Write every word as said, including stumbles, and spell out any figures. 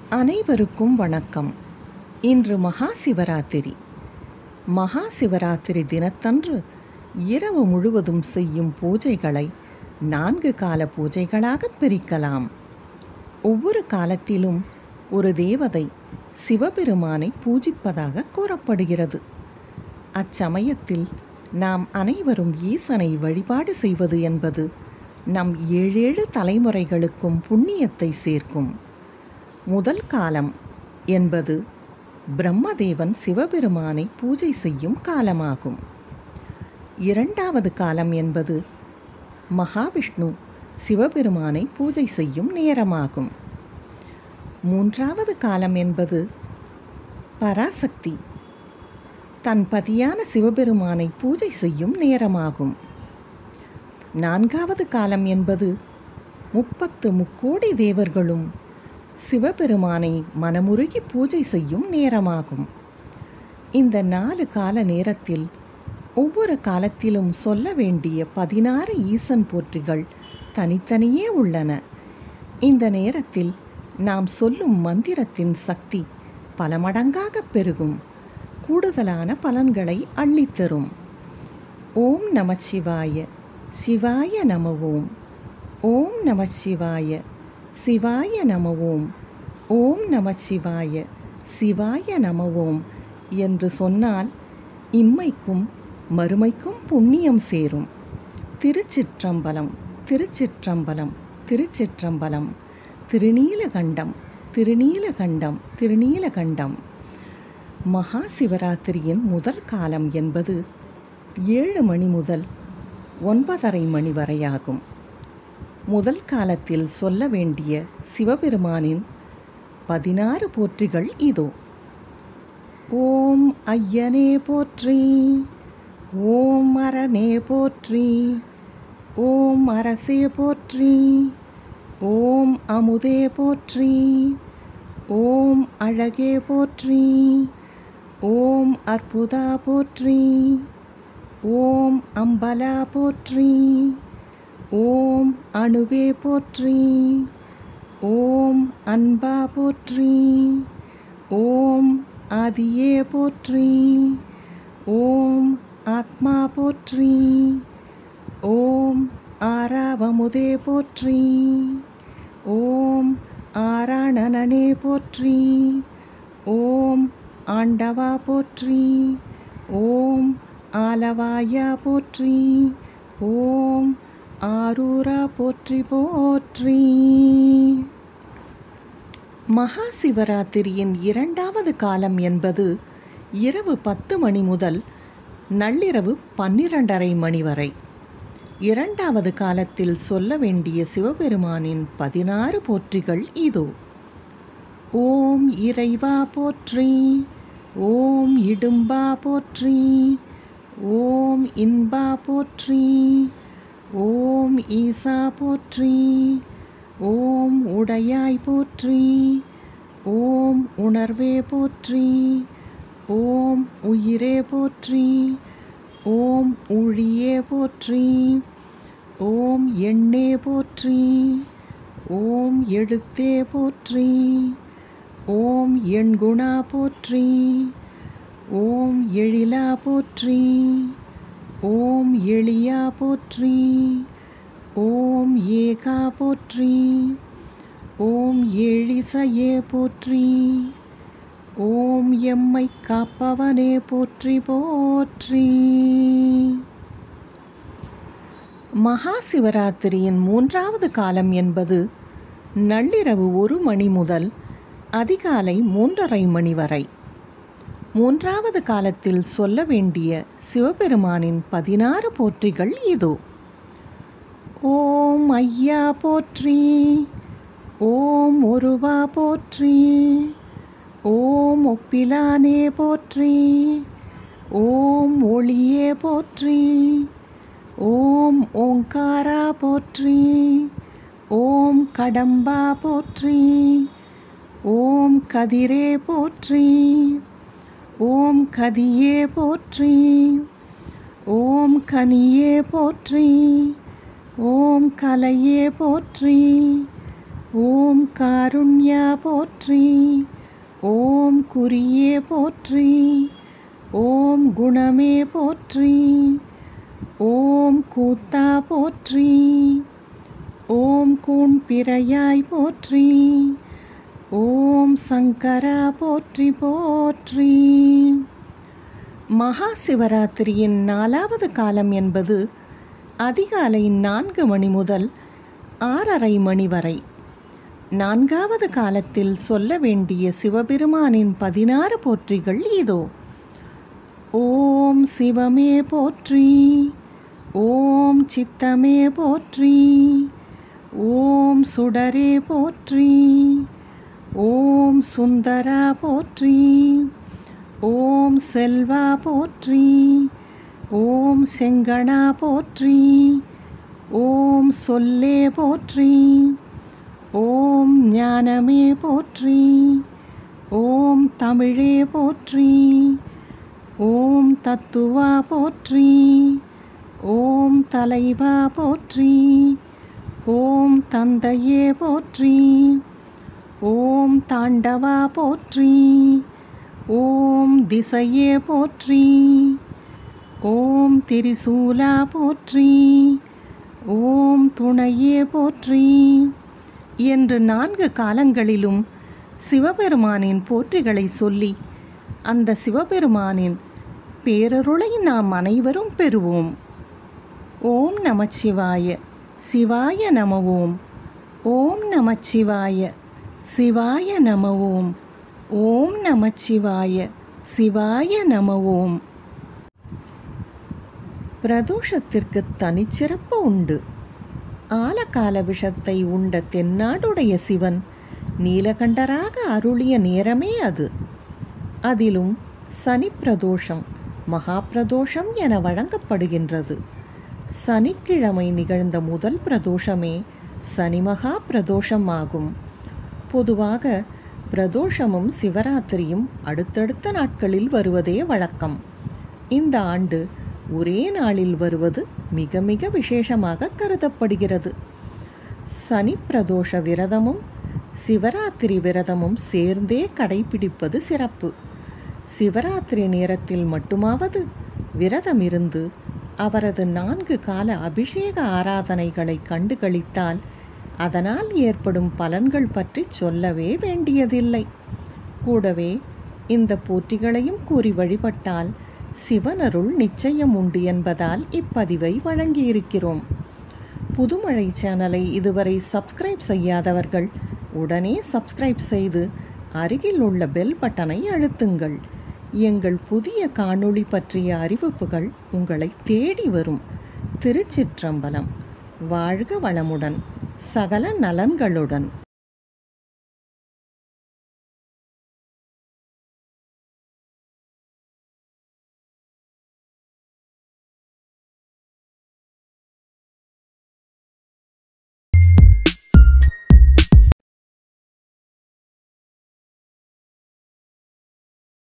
அனைவருக்கும் வணக்கம். இன்று மகாசிவராத்திரி. மகாசிவராத்திரி தினத்தன்று இரவு முழுவதும் செய்யும் பூஜைகளை நான்கு கால பூஜைகளாக பிரிக்கலாம். ஒவ்வொரு காலத்திலும் ஒரு தேவதை சிவபெருமானை பூஜிப்பதாக கூறப்படுகிறது. அச்சமயத்தில் நாம் அனைவரும் ஈசனை வழிபாடு செய்வது என்பது நம் ஏழேழு தலைமுறைகளுக்கும் புண்ணியத்தை சேர்க்கும். முதல் காலம் என்பது பிரம்மதேவன் சிவபெருமானை பூஜை செய்யும் காலமாகும். இரண்டாவது காலம் என்பது மகாவிஷ்ணு சிவபெருமானை பூஜை செய்யும் நேரமாகும். மூன்றாவது காலம் என்பது பராசக்தி தன் பதியான சிவபெருமானை பூஜை செய்யும் நேரமாகும். நான்காவது காலம் என்பது முப்பத்து முக்கோடி தேவர்களும் சிவபெருமானை மனமுருகி பூஜை செய்யும் நேரமாகும். இந்த நாலு கால நேரத்தில் ஒவ்வொரு காலத்திலும் சொல்ல வேண்டிய பதினாறு ஈசன் போற்றிகள் தனித்தனியே உள்ளன. இந்த நேரத்தில் நாம் சொல்லும் மந்திரத்தின் சக்தி பல மடங்காக பெருகும், கூடுதலான பலன்களை அள்ளித்தரும். ஓம் நமச்சிவாய, சிவாய நம ஓம். ஓம் நமச்சிவாய, சிவாய நம ஓம். ஓம் நமச்சிவாய, சிவாய நம ஓம் என்று சொன்னால் இம்மைக்கும் மறுமைக்கும் புண்ணியம் சேரும். திருச்சிற்றம்பலம், திருச்சிற்றம்பலம், திருச்சிற்றம்பலம். திருநீலகண்டம், திருநீலகண்டம், திருநீலகண்டம். மகா சிவராத்திரியின் முதல் காலம் என்பது ஏழு மணி முதல் ஒன்பதரை மணி வரையாகும். முதல் காலத்தில் சொல்ல வேண்டிய சிவபெருமானின் பதினாறு போற்றிகள் இதோ. ஓம் ஐயனே போற்றி, ஓம் அரணே போற்றி, ஓம் அரசே போற்றி, ஓம் அமுதே போற்றி, ஓம் அழகே போற்றி, ஓம் அற்புதா போற்றி, ஓம் அம்பலா போற்றி, ஓம் அணுவே போற்றி, ஓம் அன்பா போற்றி, ஓம் ஆதியே போற்றி, ஓம் ஆத்மா போற்றி, ஓம் ஆராவமுதே போற்றி, ஓம் ஆராணனே போற்றி, ஓம் ஆண்டவா போற்றி, ஓம் ஆலவாயா போற்றி, ஓம் ஆரூரா போற்றி போற்றி. மகா சிவராத்திரியின் இரண்டாவது காலம் என்பது இரவு பத்து மணி முதல் நள்ளிரவு பன்னிரண்டரை மணி வரை. இரண்டாவது காலத்தில் சொல்ல வேண்டிய சிவபெருமானின் பதினாறு போற்றிகள் இதோ. ஓம் இறைவா போற்றி, ஓம் இடும்பா போற்றி, ஓம் இன்பா போற்றி, ஓம் ஈசா போற்றி, ஓம் உடையாய் போற்றி, ஓம் உணர்வே போற்றி, ஓம் உயிரே போற்றி, ஓம் ஊழியே போற்றி, ஓம் எண்ணே போற்றி, ஓம் எழுத்தே போற்றி, ஓம் எண்குணா போற்றி, ஓம் எழிலா போற்றி, ஓம் எளியா போற்றி, ஓம் ஏகா போற்றி, ஓம் எழிசையே போற்றி, ஓம் எம்மை காப்பவனே போற்றி போற்றி. மகா சிவராத்திரியின் மூன்றாவது காலம் என்பது நள்ளிரவு ஒரு மணி முதல் அதிகாலை மூன்றரை மணி வரை. மூன்றாவது காலத்தில் சொல்ல வேண்டிய சிவபெருமானின் பதினாறு போற்றிகள் இதோ. ஓம் ஐயா போற்றி, ஓம் ஒருவா போற்றி, ஓம் ஒப்பிலானே போற்றி, ஓம் ஒளியே போற்றி, ஓம் ஓங்காரா போற்றி, ஓம் கடம்பா போற்றி, ஓம் கதிரே போற்றி, ஓம் கதியே போற்றி, ஓம் கனியே போற்றி, ஓம் கலையே போற்றி, ஓம் காருண்யா போற்றி. ஓம் குறியே போற்றி. ஓம் குணமே போற்றி. ஓம் கூத்தா போற்றி. ஓம் கூன் பிறையாய் போற்றி. ஓம் சங்கரா போற்றி போற்றி. மகாசிவராத்திரியின் நாலாவது காலம் என்பது அதிகாலை நான்கு மணி முதல் ஆறரை மணி வரை. நான்காவது காலத்தில் சொல்ல வேண்டிய சிவபெருமானின் பதினாறு போற்றிகள் இதோ. ஓம் சிவமே போற்றி. ஓம் சித்தமே போற்றி. ஓம் சுடரே போற்றி. ஓம் சுந்தரா போற்றி. ஓம் செல்வா போற்றி. ஓம் செங்கணா போற்றி. ஓம் சொல்லே போற்றி. ஓம் ஞானமே போற்றி. ஓம் தமிழே போற்றி. ஓம் தத்துவா போற்றி. ஓம் தலைவா போற்றி. ஓம் தந்தையே போற்றி. ஓம் தாண்டவா போற்றி. ஓம் திசையே போற்றி. ஓம் திரிசூலா போற்றி. ஓம் துணையே போற்றி என்று நான்கு காலங்களிலும் சிவபெருமானின் போற்றிகளை சொல்லி அந்த சிவபெருமானின் பேரருளை நாம் அனைவரும் பெறுவோம். ஓம் நமச்சிவாய. சிவாய நம ஓம். ஓம் நமச்சிவாய. சிவாய நம ஓம். ஓம் நமச்சிவாய. சிவாய நம ஓம். பிரதோஷத்திற்கு தனிச்சிறப்பு உண்டு. ஆலகால விஷத்தை உண்ட தென்னாடுடைய சிவன் நீலகண்டராக அருளிய நேரமே அது. அதிலும் சனி பிரதோஷம் மகா பிரதோஷம் என வழங்கப்படுகின்றது. சனிக்கிழமை நிகழ்ந்த முதல் பிரதோஷமே சனிமகா பிரதோஷம் ஆகும். பொதுவாக பிரதோஷமும் சிவராத்திரியும் அடுத்தடுத்த நாட்களில் வருவதே வழக்கம். இந்த ஆண்டு ஒரே நாளில் வருவது மிக மிக விசேஷமாக கருதப்படுகிறது. சனி பிரதோஷ விரதமும் சிவராத்திரி விரதமும் சேர்ந்தே கடைபிடிப்பது சிறப்பு. சிவராத்திரி நேரத்தில் மட்டுமாவது விரதம் இருந்து அவரது நான்கு கால அபிஷேக ஆராதனைகளை கண்டுகளித்தால் அதனால் ஏற்படும் பலன்கள் பற்றி சொல்லவே வேண்டியதில்லை. கூடவே இந்த போற்றிகளையும் கூறி வழிபட்டால் சிவனருள் நிச்சயம் உண்டு என்பதால் இப்பதிவை வழங்கியிருக்கிறோம். புதுமழை சேனலை இதுவரை சப்ஸ்கிரைப் செய்யாதவர்கள் உடனே சப்ஸ்கிரைப் செய்து அருகில் உள்ள பெல் பட்டனை அழுத்துங்கள். எங்கள் புதிய காணொளி பற்றிய அறிவிப்புகள் உங்களை தேடி வரும். திருச்சிற்றம்பலம். வாழ்க வளமுடன், சகல நலன்களுடன்.